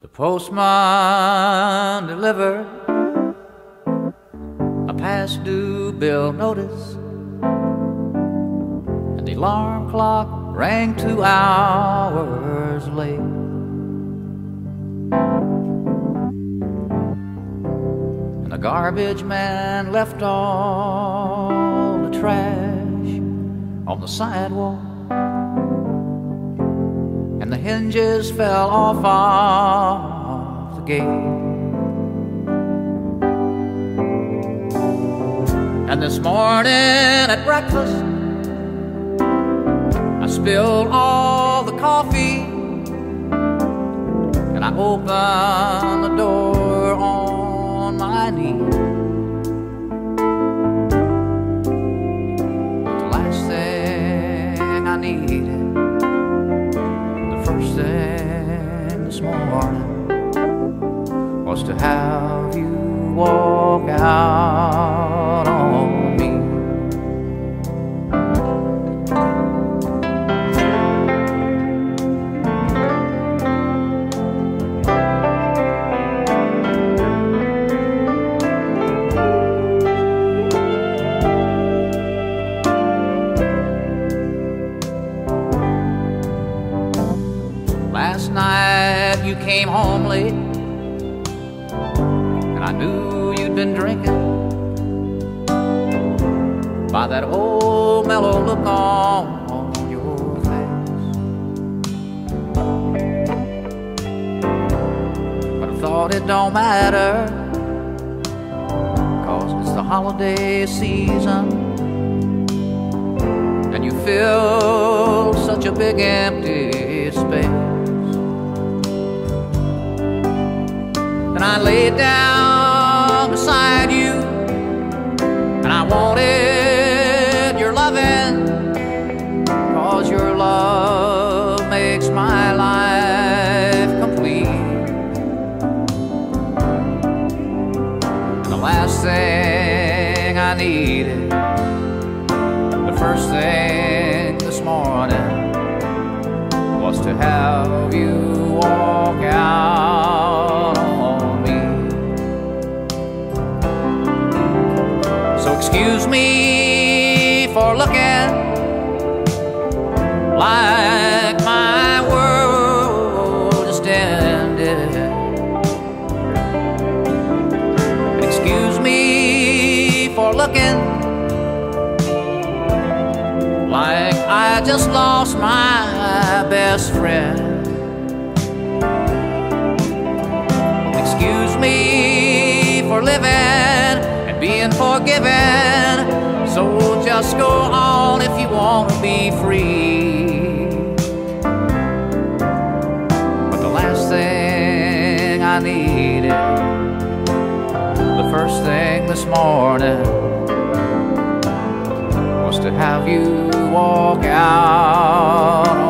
The postman delivered a past due bill notice, and the alarm clock rang 2 hours late. And the garbage man left all the trash on the sidewalk, and the hinges fell off the gate. And this morning at breakfast, I spilled all the coffee, and I opened the door on my knee. But the last thing I needed, the first thing this morning, was to have you walk out on me. Last night you came home late, and I knew you'd been drinking by that old mellow look on your face. But I thought it don't matter, 'cause it's the holiday season, and you fill such a big empty space. And I laid down beside you, and I wanted your loving, 'cause your love makes my life complete. And the last thing I needed, the first thing this morning, was to have you walk out on me. So excuse me for looking like my world just ended. Excuse me for looking like I just lost my best friend. Excuse me for living and being forgiven. So just go on if you want to be free. But the last thing I needed, the first thing this morning, was to have you walk out